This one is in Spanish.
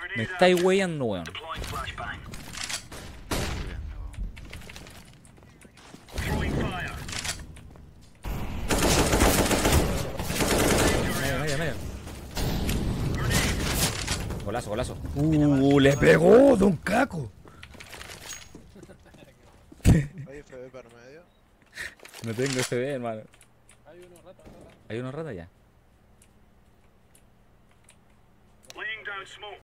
Me estáis weyando, weón. Medio. Golazo, golazo. Le pegó, Don Caco. Hay FB para medio. No tengo FB, hermano. Hay unos ratas, Hay unos ratas ya.